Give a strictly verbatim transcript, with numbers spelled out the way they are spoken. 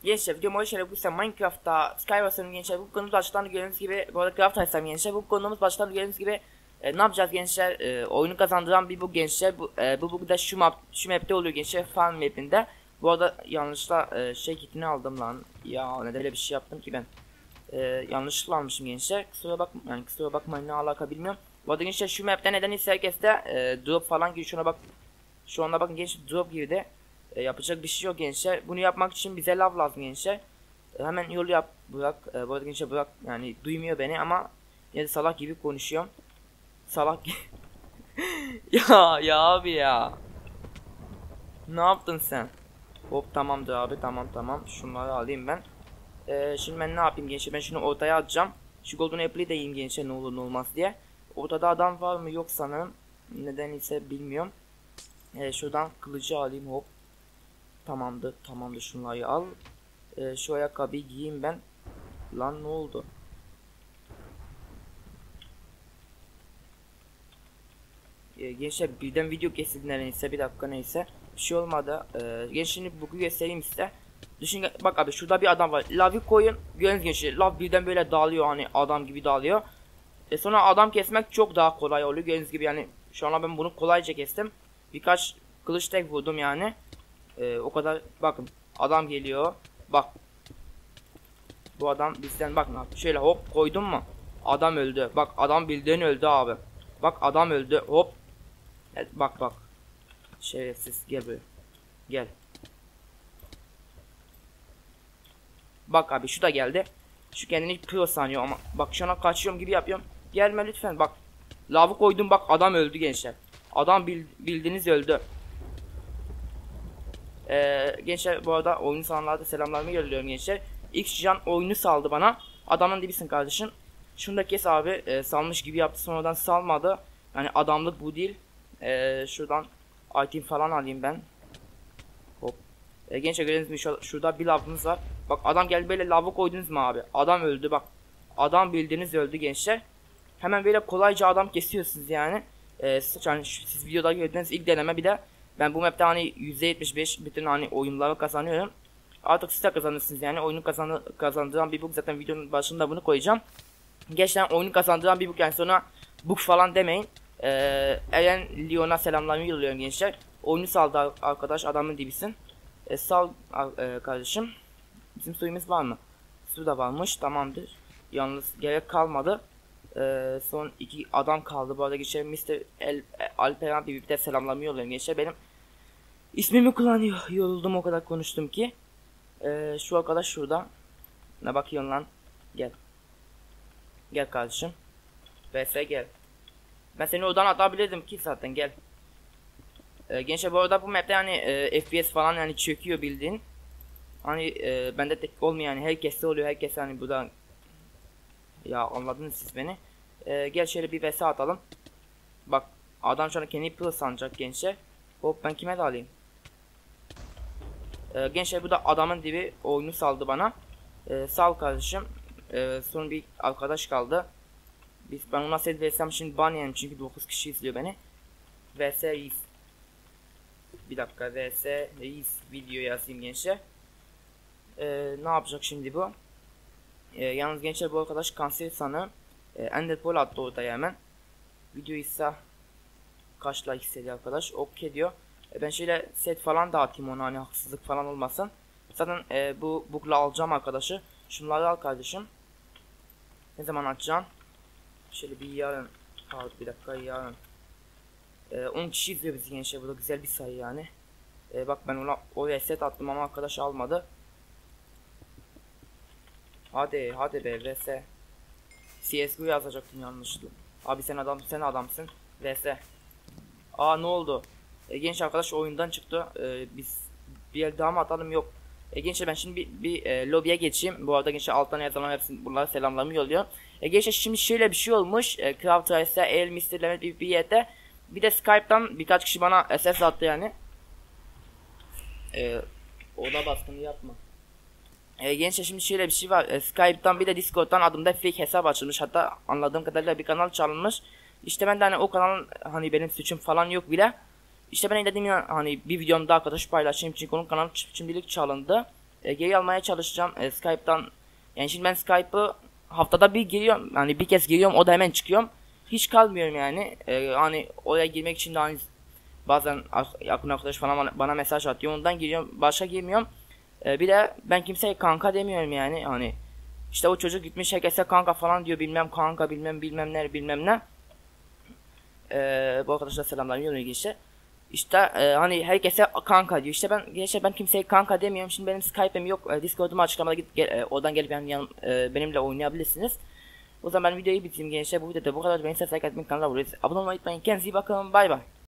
Gençler videomu hoş geldiniz. Minecraft'ta Skywars'ın gençler bu konumuz baştan gördüğünüz gibi bu arada Craft Ice'ım gençler bu konumuz baştan gördüğünüz gibi e, ne yapacağız gençler, e, oyunu kazandıran bir bu gençler bu e, bu bug da şu map şu map'te oluyor gençler, farm map'inde. Bu arada yanlışla e, şey kitini aldım lan ya, neden öyle bir şey yaptım ki ben, e, yanlışlıkla almışım gençler, kusura bakma yani kusura bakmayın, ne alaka bilmiyorum. Bu arada gençler şu map'te nedense herkeste e, drop falan giriyor, şuna bak, şu anda bakın gençler drop girdi. E, yapacak bir şey yok gençler. Bunu yapmak için bize lav lazım gençler. E, hemen yolu yap bırak. E, bu arada gençler bırak, yani duymuyor beni ama yine de salak gibi konuşuyorum. Salak ya ya abi ya. Ne yaptın sen? Hop tamamdır abi, tamam tamam. Şunları alayım ben. E, şimdi ben ne yapayım gençler? Ben şunu ortaya atacağım. Şu golden apple'ı da yiyeyim gençler, ne olur ne olmaz diye. Ortada adam var mı? Yok sanırım. Neden ise bilmiyorum. E, şuradan kılıcı alayım, hop. Tamamdır, tamamdır, şunları al. Ee, şu ayakkabıyı giyeyim ben. Lan ne oldu? Ee, gençler birden video kesildi neredeyse, bir dakika, neyse. Bir şey olmadı. Ee, gençler şimdi bugün göstereyim size. Düşün, bak abi şurada bir adam var. Lav'ı koyun. Görün gençler, lav birden böyle dağılıyor, hani adam gibi dağılıyor. E sonra adam kesmek çok daha kolay oluyor. Gördüğünüz gibi yani şu an ben bunu kolayca kestim. Birkaç kılıç tek vurdum yani. Ee, o kadar, bakın adam geliyor. Bak. Bu adam bizden, bak ne yapıyor. Şöyle hop koydum mu? Adam öldü. Bak adam bildiğin öldü abi. Bak adam öldü. Hop. Evet, bak bak. Şerefsiz, gel böyle. Gel. Bak abi şu da geldi. Şu kendini pro sanıyor ama bak şuna kaçıyorum gibi yapıyorum. Gelme lütfen, bak. Lavı koydum, bak adam öldü gençler. Adam bil, bildiğiniz öldü. Ee, gençler bu arada oyun sanatlarda selamlarımı yolluyorum gençler. X Can oyunu saldı bana. Adamın dibisin kardeşim. Şunu da kes abi. E, salmış gibi yaptı, sonradan salmadı. Yani adamlık bu değil. E, şuradan item falan alayım ben. Hop. E, gençler gördüğünüz mü şu, şurada bir lavımız var. Bak adam geldi, böyle lavı koydunuz mu abi? Adam öldü bak. Adam bildiğiniz öldü gençler. Hemen böyle kolayca adam kesiyorsunuz yani. E, yani siz videoda gördüğünüz ilk deneme, bir de ben bu map'te hani yüzde yetmiş beş bütün hani oyunları kazanıyorum. Artık siz de kazanırsınız yani. Oyunu kazanı, kazandıran bir bug, zaten videonun başında bunu koyacağım. Gerçekten oyunu kazandıran bir bug, yani sonra bug falan demeyin. Ee, Eren Leon'a selamlarımı yolluyorum gençler. Oyunu saldı arkadaş, adamın dibisin. Ee, sal e, kardeşim. Bizim suyumuz var mı? Su da varmış, tamamdır. Yalnız gerek kalmadı. Ee, son iki adam kaldı. Bu arada geçelim, mister El, Alperen bir de selamlarımı yolluyorum gençler. Benim ismimi kullanıyor. Yoruldum, o kadar konuştum ki. Ee, şu arkadaş şurada. Ne bakıyorsun lan? Gel. Gel kardeşim. V S gel. Ben seni oradan atabilirdim ki zaten, gel. Ee, gençler bu arada bu map'te yani e, F P S falan yani çöküyor bildiğin. Hani e, bende tek olmuyor yani, herkeste oluyor, herkes hani burada. Ya anladınız siz beni. Ee, gel şöyle bir V S atalım. Bak adam şu an kendi pro sanacak gençler. Hop, ben kime de alayım? Ee, gençler bu da adamın dibi oyunu saldı bana. Ee, sal kardeşim. Ee, son bir arkadaş kaldı. Biz, ben ona set versem şimdi ban yerim çünkü dokuz kişi izliyor beni. V S Reis. Bir dakika, V S Reis video yazayım gençler. Ee, ne yapacak şimdi bu? Ee, yalnız gençler bu arkadaş kanser sanırım. Ee, Enderpearl attı ortaya hemen. Video ise kaç like istedi arkadaş? Okey diyor. Ee, ben şöyle set falan dağıtayım ona, hani haksızlık falan olmasın. Zaten e, bu bugla alacağım arkadaşı. Şunları al kardeşim. Ne zaman açacaksın? Şöyle bir yarın. Pardon bir dakika, yarın. Ee, on kişi izliyor bizi gençler. Bu da güzel bir sayı yani. Ee, bak ben ona oraya set attım ama arkadaş almadı. Hadi hadi be V S. C S G O yazacaktım yanlışlıkla. Abi sen adam sen adamsın. V S. Aa ne oldu? Ee, genç arkadaş oyundan çıktı. Ee, biz bir yer daha mı atalım, yok. E, gençler ben şimdi bir, bir e, lobiye geçeyim. Bu arada gençler alttan yazanlar hepsini, bunlara selamlarımı yolluyor. E, gençler şimdi şöyle bir şey olmuş. E, Craft Rice'da El mister Levent bir bir yerde. Bir de Skype'dan birkaç kişi bana S S attı yani. E, oda baskını yapma. E, gençler şimdi şöyle bir şey var. E, Skype'dan bir de Discord'dan adımda fake hesap açılmış. Hatta anladığım kadarıyla bir kanal çalınmış. İşte ben de hani o kanalın hani benim suçum falan yok bile. İşte ben dedim ya hani bir videomda arkadaş paylaşayım çünkü onun kanalı şimdilik çalındı. e, geri almaya çalışacağım e, Skype'tan. Yani şimdi ben Skype'ı haftada bir giriyorum. Hani bir kez giriyorum, o da hemen çıkıyorum. Hiç kalmıyorum yani. E, hani oraya girmek için de hani bazen yakın arkadaş falan bana, bana mesaj atıyor. Ondan giriyorum. Başka girmiyorum. E, bir de ben kimseye kanka demiyorum yani. Hani işte o çocuk gitmiş herkese kanka falan diyor. Bilmem kanka, bilmem bilmem ne, bilmem ne. E, bu arkadaşlar selamlar. Yoluna geçti. İşte e, hani herkese kanka diyor. İşte ben geçe ben kimseye kanka demiyorum. Şimdi benim Skype'im yok. E, Discord'uma açıklamada git gel, e, oradan gelip yani yan, e, benimle oynayabilirsiniz. O zaman ben videoyu bitireyim gençler. Bu videoda bu kadar. Beni size like atmayı, kanala abone olmayı unutmayın. Kendinize iyi bakın. Bay bay.